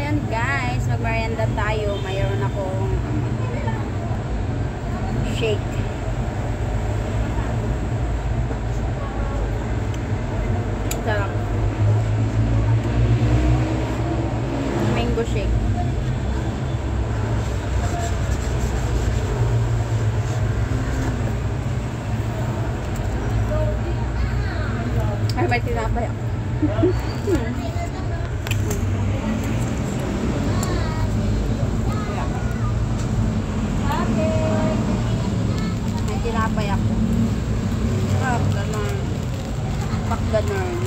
Ayan guys, magmerienda tayo. Mayroon akong shake. Sarap. Mango shake. Ay, may tinapay ako. May tinapay ako. Sarap, ganun. Pak ganun.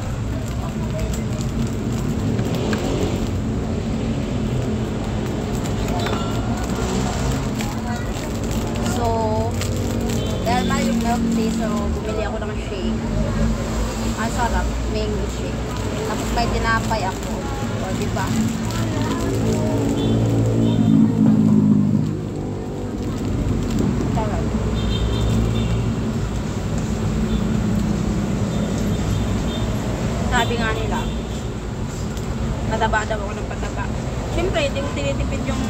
So, dahil mahal yung milk tea, so bumili ako ng shake. Ang sarap, mango shake. Tapos may tinapay ako. O, diba? Sarap. Sabi nga nila, mataba daw ako ng pataba. Siyempre, hindi ko tinitipid yung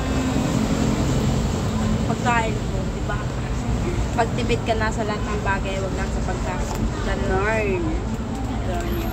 pagkain ko, diba? Pagtipid ka na sa lahat ng bagay, huwag lang sa pagkain. Ganon. Ganon yun.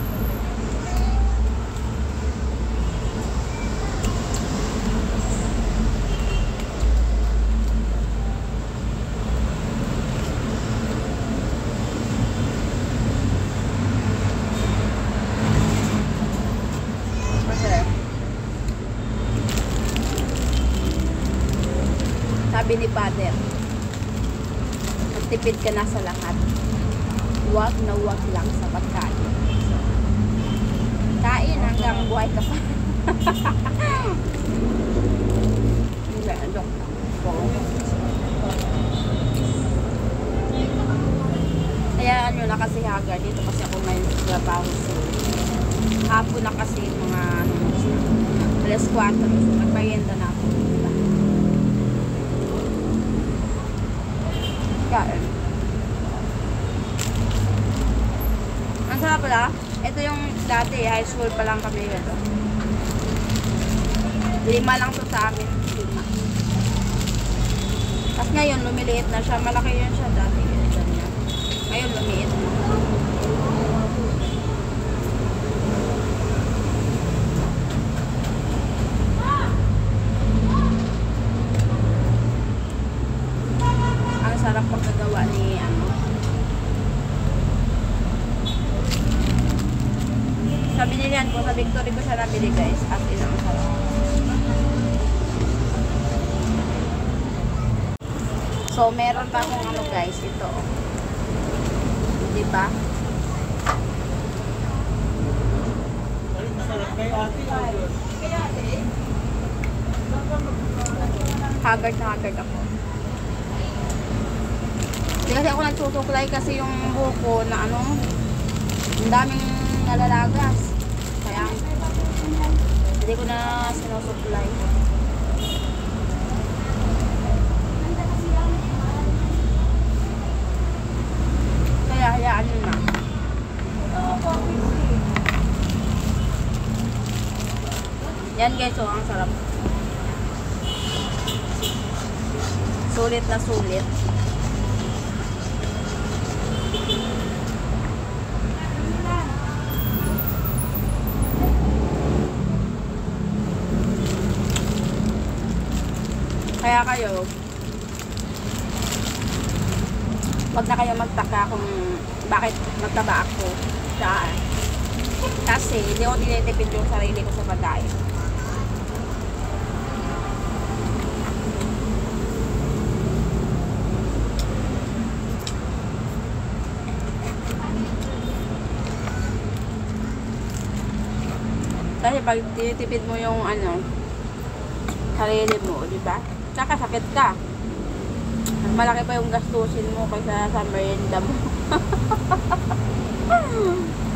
Sabi ni Father, magtipid ka na sa lahat. Huwag na huwag lang sa pagkain. So, kain hanggang buhay ka pa. Kaya ano na kasi haga dito kasi ako ngayon sa trabaho. So, hapon na kasi mga alas 4. So, nagparienda na ako. Kain. Ang sarap pala. Ito yung dati, high school pa lang kami ito. 5 lang to sa amin. 5. Tapos ngayon, lumiliit na siya. Malaki yun siya dati. Ganyan. Ngayon, lumiit na. Sarap pagkagawa ni sabi nila po sa Victory ko siya nabili guys, as in ang sarap. So meron pa akong ano guys, ito diba haggard na haggard ako. Hindi kasi ako nagsusuklay kasi yung buko na ano, ang daming nalalagas. Kaya hindi ko na sinusuklay. Kaya hayaan nyo na. Yan guys, oh, ang sarap. Sulit na sulit. Kaya kayo, wag na kayo magtaka kung bakit magtaba ako. Kasi hindi ko tinitipid yung sarili ko sa pagkain. Kasi pag tinitipid mo yung ano, sarili mo, di ba? Kakasakit ka. Mas malaki pa yung gastusin mo kaysa sa merienda mo.